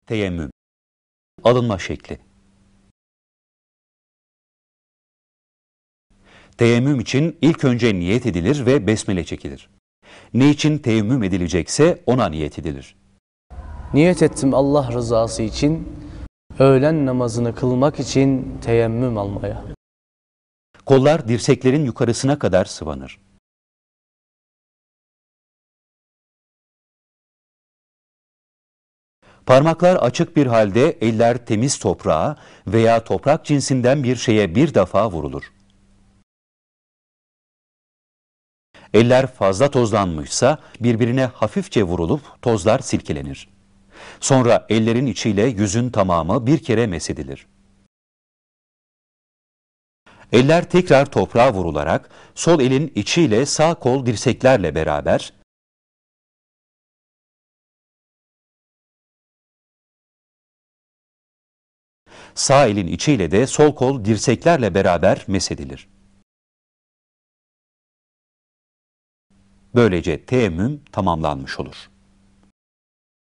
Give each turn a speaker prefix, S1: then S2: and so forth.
S1: Teyemmüm. Alınma şekli. Teyemmüm için ilk önce niyet edilir ve besmele çekilir. Ne için teyemmüm edilecekse ona niyet edilir.
S2: Niyet ettim Allah rızası için, öğlen namazını kılmak için teyemmüm almaya.
S1: Kollar dirseklerin yukarısına kadar sıvanır. Parmaklar açık bir halde eller temiz toprağa veya toprak cinsinden bir şeye bir defa vurulur. Eller fazla tozlanmışsa birbirine hafifçe vurulup tozlar silkelenir. Sonra ellerin içiyle yüzün tamamı bir kere meshedilir. Eller tekrar toprağa vurularak sol elin içiyle sağ kol dirseklerle beraber sağ elin içiyle de sol kol dirseklerle beraber meshedilir. Böylece teyemmüm tamamlanmış olur.